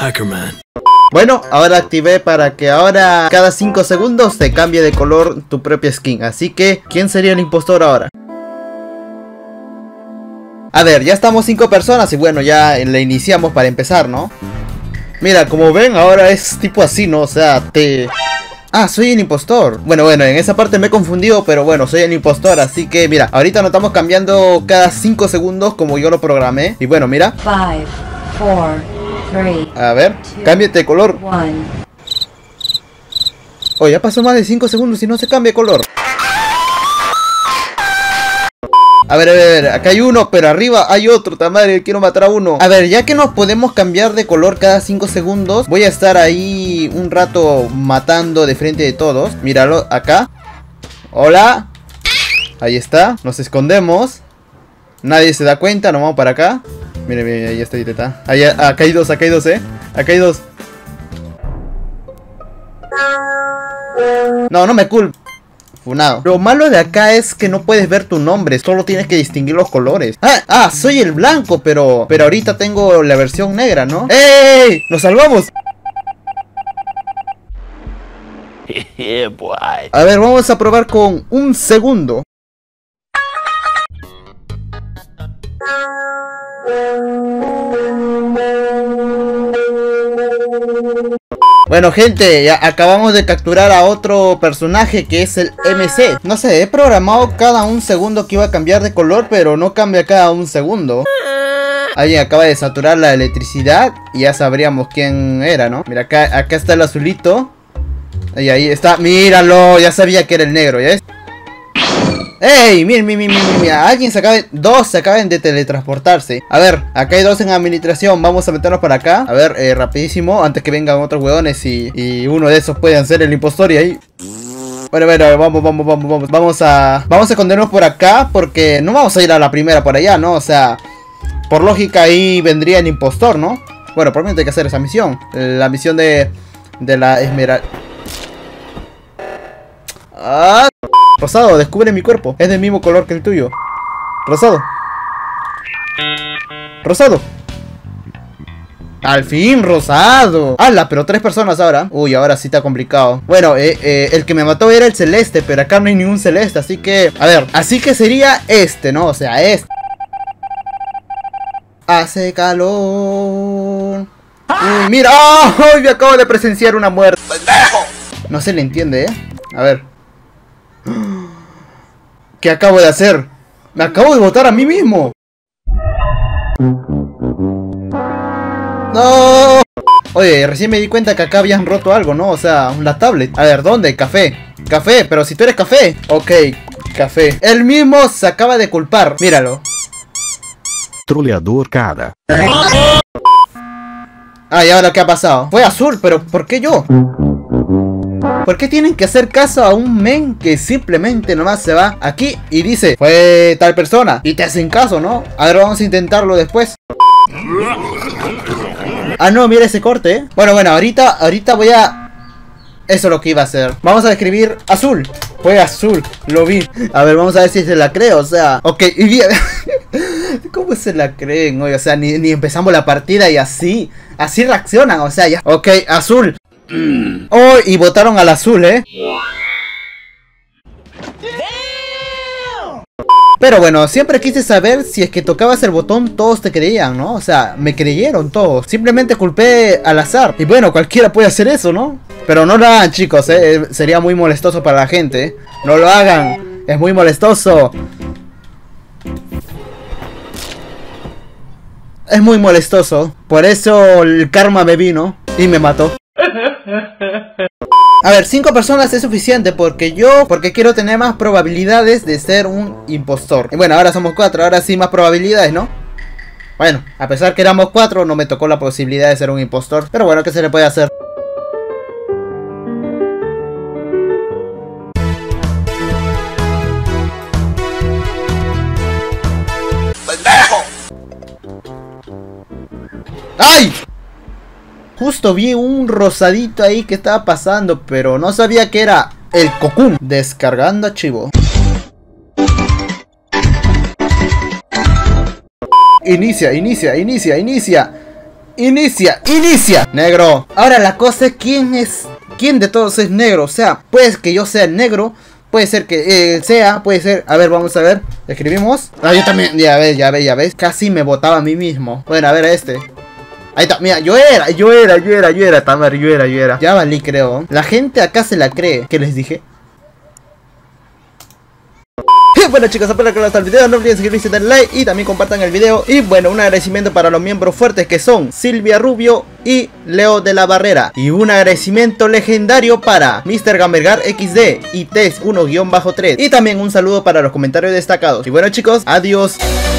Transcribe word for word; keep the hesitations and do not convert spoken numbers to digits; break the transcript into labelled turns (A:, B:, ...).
A: Hackerman.
B: Bueno, ahora activé para que ahora cada cinco segundos te cambie de color tu propia skin. Así que, ¿quién sería el impostor ahora? A ver, ya estamos cinco personas y bueno, ya le iniciamos para empezar, ¿no? Mira, como ven, ahora es tipo así, ¿no? O sea, te... Ah, soy el impostor. Bueno, bueno, en esa parte me he confundido, pero bueno, soy el impostor. Así que, mira, ahorita nos estamos cambiando cada cinco segundos como yo lo programé. Y bueno, mira.
C: five, four, three,
B: A ver, cámbiate de color.
C: one.
B: Oh, ya pasó más de cinco segundos y no se cambia de color. A ver, a ver, a ver, acá hay uno, pero arriba hay otro, ta madre, quiero matar a uno. A ver, ya que nos podemos cambiar de color cada cinco segundos, voy a estar ahí un rato matando de frente de todos. Míralo, acá. Hola. Ahí está, nos escondemos. Nadie se da cuenta, nos vamos para acá. Miren, miren, ahí está, ahí está. Ahí, acá hay dos, acá hay dos, eh. Acá hay dos. No, no me culpo. Funado. Lo malo de acá es que no puedes ver tu nombre, solo tienes que distinguir los colores. Ah, ah, soy el blanco, pero pero ahorita tengo la versión negra, ¿no? ¡Ey! ¡Nos salvamos!
A: Yeah, boy.
B: A ver, vamos a probar con un segundo. Bueno, gente, ya acabamos de capturar a otro personaje que es el M C. No sé, he programado cada un segundo que iba a cambiar de color, pero no cambia cada un segundo. Alguien acaba de saturar la electricidad y ya sabríamos quién era, ¿no? Mira, acá, acá está el azulito. Y ahí está, míralo, ya sabía que era el negro, ¿ya ves? ¡Ey! Miren, miren, miren, miren, miren. Alguien se acaba de... Dos se acaban de teletransportarse. A ver, acá hay dos en administración. Vamos a meternos para acá. A ver, eh, rapidísimo. Antes que vengan otros hueones y, y uno de esos puedan ser el impostor y ahí... Bueno, bueno, vamos, vamos, vamos, vamos. Vamos a... Vamos a escondernos por acá porque no vamos a ir a la primera por allá, ¿no? O sea... Por lógica ahí vendría el impostor, ¿no? Bueno, por mí hay que hacer esa misión. La misión de... De la Esmeralda... Ah... Rosado, descubre mi cuerpo. Es del mismo color que el tuyo. Rosado. Rosado. Al fin, rosado. ¡Hala! Pero tres personas ahora. Uy, ahora sí está complicado. Bueno, eh, eh, el que me mató era el celeste, pero acá no hay ningún celeste, así que... A ver, así que sería este, ¿no? O sea, este. Hace calor. Uy, mira. ¡Oh! ¡Oh! Me acabo de presenciar una muerte. No se le entiende, ¿eh? A ver. ¿Qué acabo de hacer? Me acabo de votar a mí mismo. No. Oye, recién me di cuenta que acá habían roto algo, ¿no? O sea, la tablet. A ver, ¿dónde? Café. Café, pero si tú eres café. Ok, café. Él mismo se acaba de culpar. Míralo.
D: Troleador cara.
B: Ah, ¿y ahora qué ha pasado? Fue azul, pero ¿por qué yo? ¿Por qué tienen que hacer caso a un men que simplemente nomás se va aquí y dice fue tal persona? Y te hacen caso, ¿no? A ver, vamos a intentarlo después. Ah, no, mira ese corte, ¿eh? Bueno, bueno, ahorita, ahorita voy a... Eso es lo que iba a hacer. Vamos a escribir azul. Fue azul, lo vi. A ver, vamos a ver si se la cree, o sea... Ok, y bien... ¿Cómo se la creen, oye? O sea, ni, ni empezamos la partida y así... Así reaccionan, o sea, ya... Ok, azul. Oh, y votaron al azul, ¿eh? Pero bueno, siempre quise saber si es que tocabas el botón todos te creían, ¿no? O sea, me creyeron todos. Simplemente culpé al azar. Y bueno, cualquiera puede hacer eso, ¿no? Pero no lo hagan, chicos, ¿eh? Sería muy molestoso para la gente, ¿eh? No lo hagan. Es muy molestoso. Es muy molestoso. Por eso el karma me vino y me mató. A ver, cinco personas es suficiente porque yo, porque quiero tener más probabilidades de ser un impostor. Y bueno, ahora somos cuatro, ahora sí más probabilidades, ¿no? Bueno, a pesar que éramos cuatro, no me tocó la posibilidad de ser un impostor. Pero bueno, ¿qué se le puede hacer? ¡Ay! Justo vi un rosadito ahí que estaba pasando, pero no sabía que era el Cocoon. Descargando archivo. Inicia, inicia, inicia, inicia. inicia, inicia. Negro. Ahora la cosa es quién es, quién de todos es negro. O sea, puede que yo sea negro, puede ser que él sea, puede ser. A ver, vamos a ver. Escribimos. Ah, yo también. Ya ves, ya ves, ya ves. Casi me botaba a mí mismo. Bueno, a ver a este. Ahí está, mira, yo era, yo era, yo era, yo era, Tamer, yo era, yo era. Ya valí, creo. La gente acá se la cree. ¿Qué les dije? Y bueno, chicos, espero que les hasta el video. No olviden suscribirse, darle like y también compartan el video. Y bueno, un agradecimiento para los miembros fuertes que son Silvia Rubio y Leo de la Barrera. Y un agradecimiento legendario para mister Gamergar equis de y Test uno guión bajo tres. Y también un saludo para los comentarios destacados. Y bueno, chicos, adiós.